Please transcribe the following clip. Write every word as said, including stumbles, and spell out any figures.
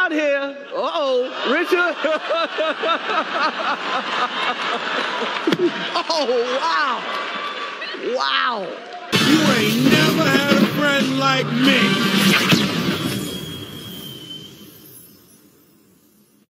out here. Uh-oh, Richard. Oh, wow. Wow. You ain't never had a friend like me.